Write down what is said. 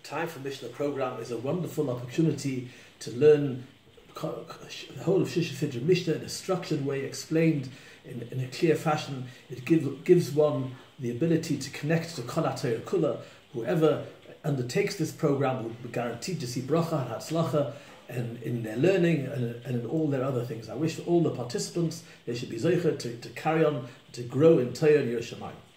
Time4Mishna program is a wonderful opportunity to learn the whole of Mishnah in a structured way, explained in a clear fashion. It gives one the ability to connect to Kol HaTorah Kula. Whoever undertakes this program will be guaranteed to see bracha and hatzlacha and in their learning and in all their other things. I wish all the participants, they should be zeicher to carry on, to grow in Torah and Yerushalayim.